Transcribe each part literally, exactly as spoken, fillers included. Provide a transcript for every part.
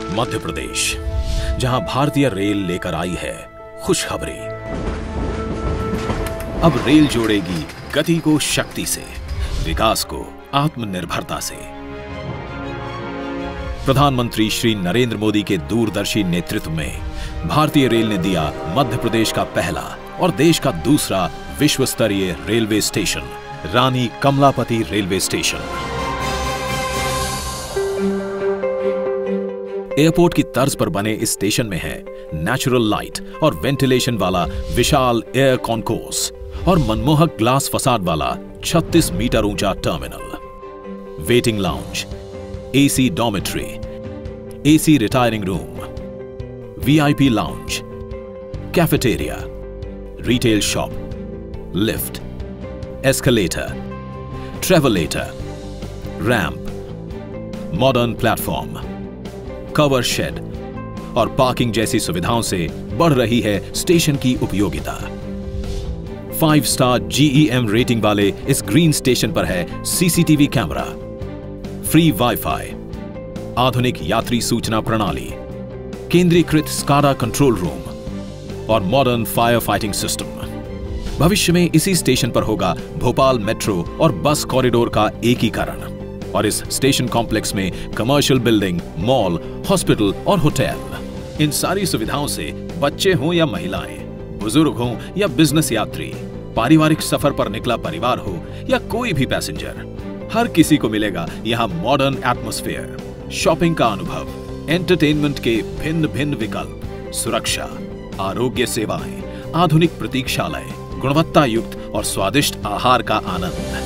मध्य प्रदेश, जहां भारतीय रेल लेकर आई है खुशखबरी। अब रेल जोड़ेगी गति को शक्ति से, विकास को आत्मनिर्भरता से। प्रधानमंत्री श्री नरेंद्र मोदी के दूरदर्शी नेतृत्व में भारतीय रेल ने दिया मध्य प्रदेश का पहला और देश का दूसरा विश्व स्तरीय railway station, Rani Kamlapati railway station. Airport की तर्ज पर बने इस स्टेशन में है नेचुरल लाइट और वेंटिलेशन वाला विशाल एयर कॉन्कोर्स और मनमोहक ग्लास फसाड वाला छत्तीस मीटर ऊंचा terminal, waiting lounge, AC dormitory, AC retiring room, VIP lounge, cafeteria, retail shop, lift, escalator, travelator, ramp, modern platform, cover shed और पार्किंग जैसी सुविधाओं से बढ़ रही है स्टेशन की उपयोगिता। फाइव स्टार जीईएम रेटिंग वाले इस ग्रीन स्टेशन पर है सीसीटीवी कैमरा, फ्री वाईफाई, आधुनिक यात्री सूचना प्रणाली, केंद्रीकृत स्काडा कंट्रोल रूम और मॉडर्न फायर फाइटिंग सिस्टम। भविष्य में इसी स्टेशन पर होगा भोपाल मेट्रो और बस कॉरिडोर का एकीकरण और इस स्टेशन कॉम्प्लेक्स में कमर्शियल बिल्डिंग, मॉल, हॉस्पिटल और होटल। इन सारी सुविधाओं से बच्चे हों या महिलाएं, बुजुर्ग हों या बिजनेस यात्री, पारिवारिक सफर पर निकला परिवार हो या कोई भी पैसेंजर, हर किसी को मिलेगा यहाँ मॉडर्न एटमॉस्फेयर, शॉपिंग का अनुभव, एंटरटेनमेंट के भिन्न भिन्न विकल्प, सुरक्षा, आरोग्य सेवाएं, आधुनिक प्रतीक्षालय, गुणवत्ता युक्त और स्वादिष्ट आहार का आनंद।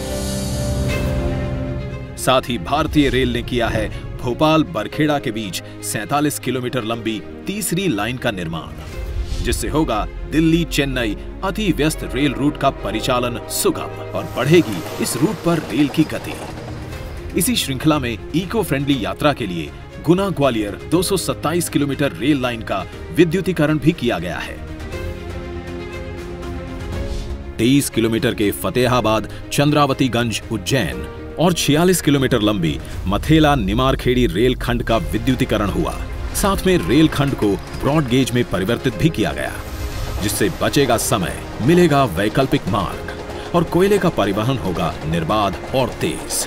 साथ ही भारतीय रेल ने किया है भोपाल बरखेड़ा के बीच सैंतालीस किलोमीटर लंबी तीसरी लाइन का निर्माण, जिससे होगा दिल्ली चेन्नई अति व्यस्त रेल रूट का परिचालन सुगम और बढ़ेगी इस रूट पर रेल की गति। इसी श्रृंखला में इको फ्रेंडली यात्रा के लिए गुना ग्वालियर दो सौ सत्ताईस किलोमीटर रेल लाइन का विद्युतीकरण भी किया गया है। तेईस किलोमीटर के फतेहाबाद चंद्रावतीगंज उज्जैन और छियालीस किलोमीटर लंबी मथेला निमारखेड़ी रेल खंड का विद्युतीकरण हुआ। साथ में रेल खंड को ब्रॉड गेज में परिवर्तित भी किया गया, जिससे बचेगा समय, मिलेगा वैकल्पिक मार्ग और कोयले का परिवहन होगा निर्बाध और तेज।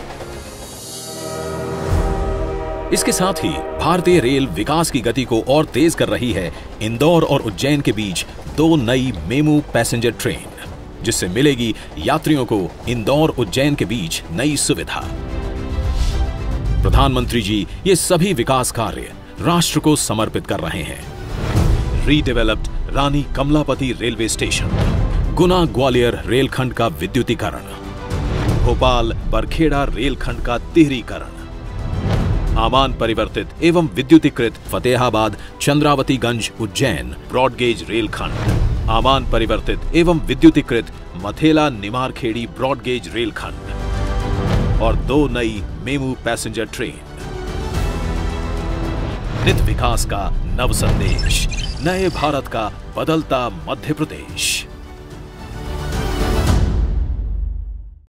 इसके साथ ही भारतीय रेल विकास की गति को और तेज कर रही है इंदौर और उज्जैन के बीच दो नई मेमू पैसेंजर ट्रेन, जिससे मिलेगी यात्रियों को इंदौर उज्जैन के बीच नई सुविधा। प्रधानमंत्री जी ये सभी विकास कार्य राष्ट्र को समर्पित कर रहे हैं। Redeveloped Rani Kamlapati railway station, Guna Gwalior रेलखंड का विद्युतीकरण, भोपाल बरखेड़ा रेलखंड का तिहरीकरण, आमान परिवर्तित एवं विद्युतीकृत फतेहाबाद चंद्रावतीगंज उज्जैन ब्रॉडगेज रेलखंड, आमान परिवर्तित एवं विद्युतीकृत मथेला निमारखेड़ी ब्रॉडगेज रेलखंड और दो नई मेमू पैसेंजर ट्रेन। नित विकास का नव संदेश, नए भारत का बदलता मध्य प्रदेश।